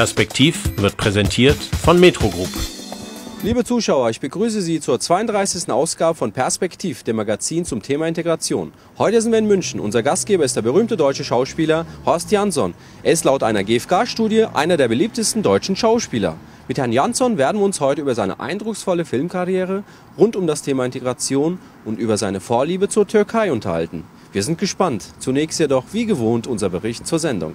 Perspektiv wird präsentiert von Metro Group. Liebe Zuschauer, ich begrüße Sie zur 32. Ausgabe von Perspektiv, dem Magazin zum Thema Integration. Heute sind wir in München. Unser Gastgeber ist der berühmte deutsche Schauspieler Horst Jansson. Er ist laut einer GfK-Studie einer der beliebtesten deutschen Schauspieler. Mit Herrn Jansson werden wir uns heute über seine eindrucksvolle Filmkarriere rund um das Thema Integration und über seine Vorliebe zur Türkei unterhalten. Wir sind gespannt. Zunächst jedoch, wie gewohnt, unser Bericht zur Sendung.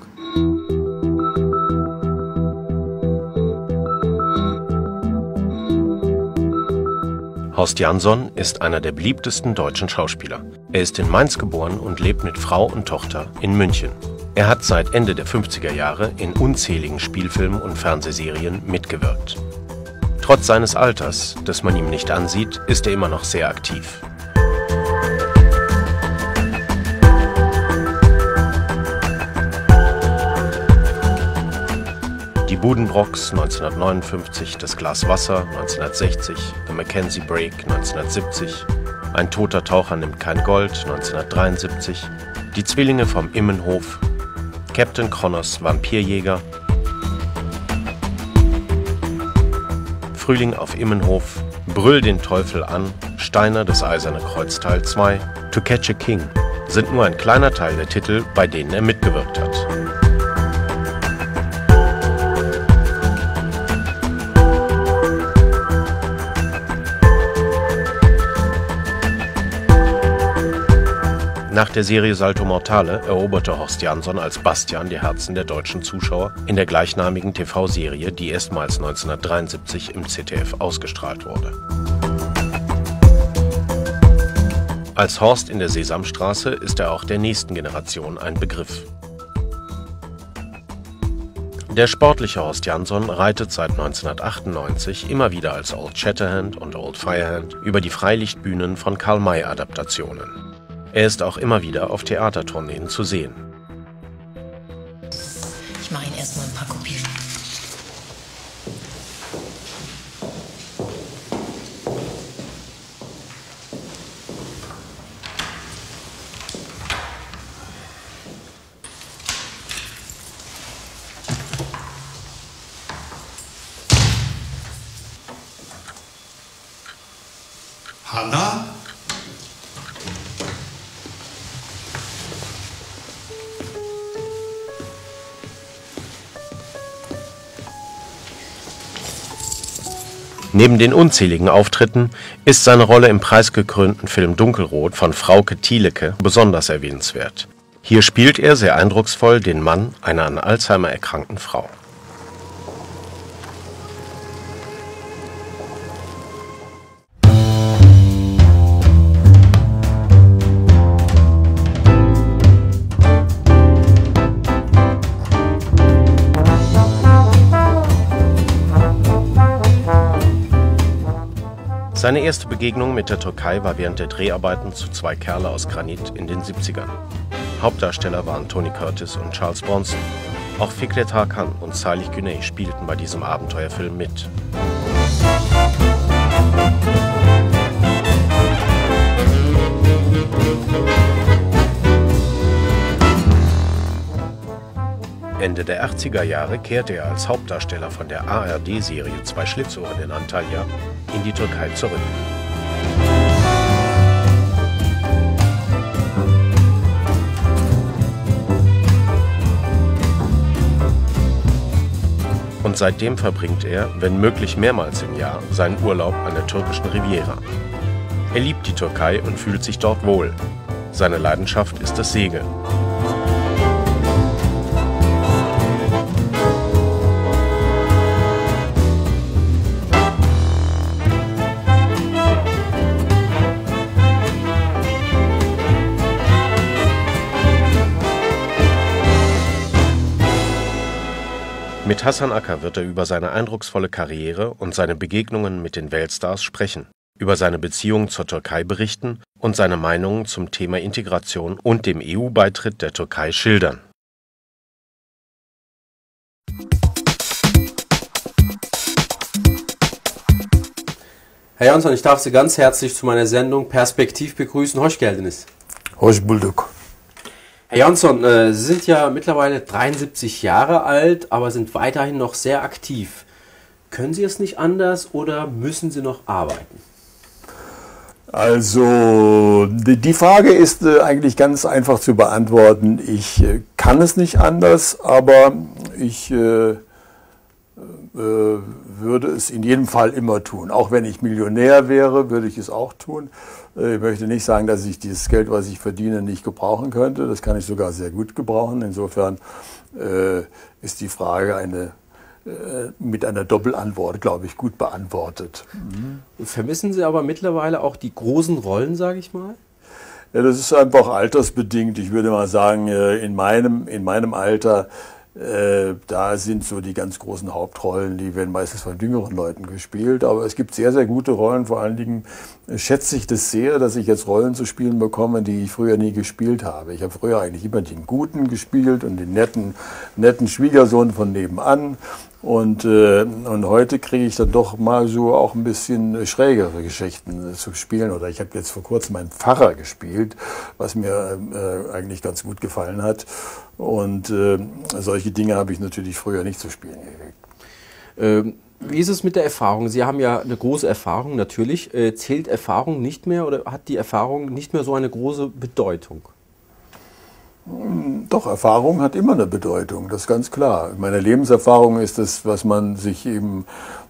Horst Jansson ist einer der beliebtesten deutschen Schauspieler. Er ist in Mainz geboren und lebt mit Frau und Tochter in München. Er hat seit Ende der 50er Jahre in unzähligen Spielfilmen und Fernsehserien mitgewirkt. Trotz seines Alters, das man ihm nicht ansieht, ist er immer noch sehr aktiv. Die Buddenbrooks 1959, Das Glas Wasser 1960, The Mackenzie Break 1970, Ein toter Taucher nimmt kein Gold 1973, Die Zwillinge vom Immenhof, Captain Kronos Vampirjäger, Frühling auf Immenhof, Brüll den Teufel an, Steiner, das Eiserne Kreuz Teil 2, To Catch a King sind nur ein kleiner Teil der Titel, bei denen er mitgewirkt hat. Nach der Serie Salto Mortale eroberte Horst Jansson als Bastian die Herzen der deutschen Zuschauer in der gleichnamigen TV-Serie, die erstmals 1973 im ZDF ausgestrahlt wurde. Als Horst in der Sesamstraße ist er auch der nächsten Generation ein Begriff. Der sportliche Horst Jansson reitet seit 1998 immer wieder als Old Shatterhand und Old Firehand über die Freilichtbühnen von Karl-May-Adaptationen. Er ist auch immer wieder auf Theatertourneen zu sehen. Ich mache Ihnen erstmal ein paar Kopien. Hanna? Neben den unzähligen Auftritten ist seine Rolle im preisgekrönten Film Dunkelrot von Frauke Thielecke besonders erwähnenswert. Hier spielt er sehr eindrucksvoll den Mann einer an Alzheimer erkrankten Frau. Seine erste Begegnung mit der Türkei war während der Dreharbeiten zu Zwei Kerle aus Granit in den 70ern. Hauptdarsteller waren Tony Curtis und Charles Bronson. Auch Fikret Hakan und Salih Güney spielten bei diesem Abenteuerfilm mit. Ende der 80er Jahre kehrte er als Hauptdarsteller von der ARD-Serie Zwei Schlitzohren in Antalya in die Türkei zurück. Und seitdem verbringt er, wenn möglich mehrmals im Jahr, seinen Urlaub an der türkischen Riviera. Er liebt die Türkei und fühlt sich dort wohl. Seine Leidenschaft ist das Segeln. Mit Hasan Acar wird er über seine eindrucksvolle Karriere und seine Begegnungen mit den Weltstars sprechen, über seine Beziehung zur Türkei berichten und seine Meinungen zum Thema Integration und dem EU-Beitritt der Türkei schildern. Herr Jansson, ich darf Sie ganz herzlich zu meiner Sendung Perspektiv begrüßen. Hoş geldiniz. Hoş bulduk. Herr Jansson, Sie sind ja mittlerweile 73 Jahre alt, aber sind weiterhin noch sehr aktiv. Können Sie es nicht anders oder müssen Sie noch arbeiten? Also die Frage ist eigentlich ganz einfach zu beantworten. Ich kann es nicht anders, aber ich würde es in jedem Fall immer tun. Auch wenn ich Millionär wäre, würde ich es auch tun. Ich möchte nicht sagen, dass ich dieses Geld, was ich verdiene, nicht gebrauchen könnte. Das kann ich sogar sehr gut gebrauchen. Insofern ist die Frage mit einer Doppelantwort, glaube ich, gut beantwortet. Vermissen Sie aber mittlerweile auch die großen Rollen, sage ich mal? Ja, das ist einfach altersbedingt. Ich würde mal sagen, in meinem Alter, da sind so die ganz großen Hauptrollen, die werden meistens von jüngeren Leuten gespielt. Aber es gibt sehr, sehr gute Rollen. Vor allen Dingen schätze ich das sehr, dass ich jetzt Rollen zu spielen bekomme, die ich früher nie gespielt habe. Ich habe früher eigentlich immer den Guten gespielt und den netten Schwiegersohn von nebenan. Und heute kriege ich dann doch mal so auch ein bisschen schrägere Geschichten zu spielen. Oder ich habe jetzt vor kurzem einen Pfarrer gespielt, was mir eigentlich ganz gut gefallen hat. Und solche Dinge habe ich natürlich früher nicht zu spielen gekriegt. Wie ist es mit der Erfahrung? Sie haben ja eine große Erfahrung, natürlich. Zählt Erfahrung nicht mehr oder hat die Erfahrung nicht mehr so eine große Bedeutung? Doch, Erfahrung hat immer eine Bedeutung, das ist ganz klar. Meine Lebenserfahrung ist das, was man sich eben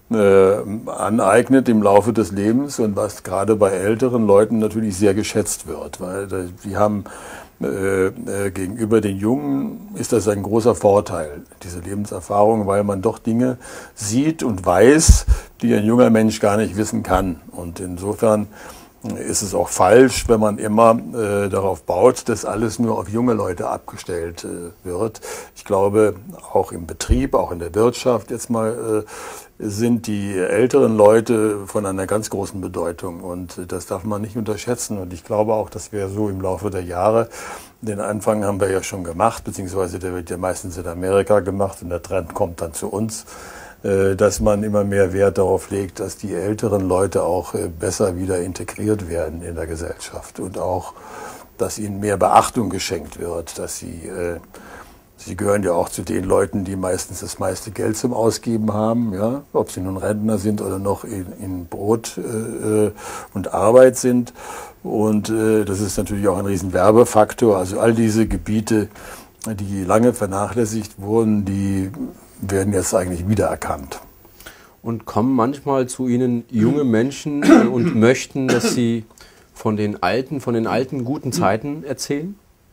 aneignet im Laufe des Lebens und was gerade bei älteren Leuten natürlich sehr geschätzt wird, weil die haben gegenüber den Jungen ist das ein großer Vorteil, diese Lebenserfahrung, weil man doch Dinge sieht und weiß, die ein junger Mensch gar nicht wissen kann. Und insofern ist es auch falsch, wenn man immer darauf baut, dass alles nur auf junge Leute abgestellt wird. Ich glaube, auch im Betrieb, auch in der Wirtschaft jetzt mal, sind die älteren Leute von einer ganz großen Bedeutung und das darf man nicht unterschätzen. Und ich glaube auch, dass wir so im Laufe der Jahre, den Anfang haben wir ja schon gemacht, beziehungsweise der wird ja meistens in Amerika gemacht und der Trend kommt dann zu uns, dass man immer mehr Wert darauf legt, dass die älteren Leute auch besser wieder integriert werden in der Gesellschaft und auch, dass ihnen mehr Beachtung geschenkt wird, dass sie gehören ja auch zu den Leuten, die meistens das meiste Geld zum Ausgeben haben, ja, ob sie nun Rentner sind oder noch in Brot und Arbeit sind. Und das ist natürlich auch ein riesen Werbefaktor. Also all diese Gebiete, die lange vernachlässigt wurden, die werden jetzt eigentlich wiedererkannt. Und kommen manchmal zu Ihnen junge Menschen und möchten, dass Sie von den alten guten Zeiten erzählen?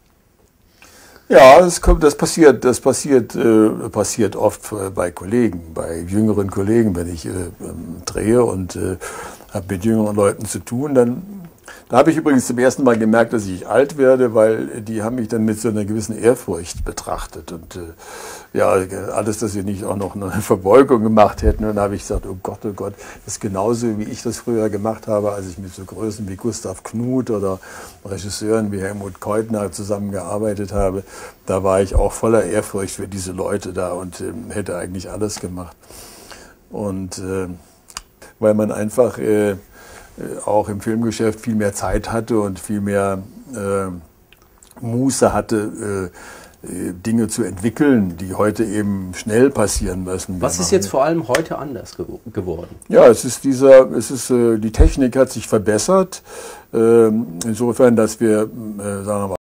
Ja, das passiert oft bei Kollegen, bei jüngeren Kollegen, wenn ich drehe und habe mit jüngeren Leuten zu tun, da habe ich übrigens zum ersten Mal gemerkt, dass ich alt werde, weil die haben mich dann mit so einer gewissen Ehrfurcht betrachtet und ja, alles, dass sie nicht auch noch eine Verbeugung gemacht hätten. Und dann habe ich gesagt, oh Gott, das ist genauso, wie ich das früher gemacht habe, als ich mit so Größen wie Gustav Knuth oder Regisseuren wie Helmut Keutner zusammengearbeitet habe. Da war ich auch voller Ehrfurcht für diese Leute da und hätte eigentlich alles gemacht. Und weil man einfach auch im Filmgeschäft viel mehr Zeit hatte und viel mehr Muße hatte, Dinge zu entwickeln, die heute eben schnell passieren müssen. Was ist jetzt vor allem heute anders geworden? Ja, die Technik hat sich verbessert, insofern, dass wir, sagen wir mal,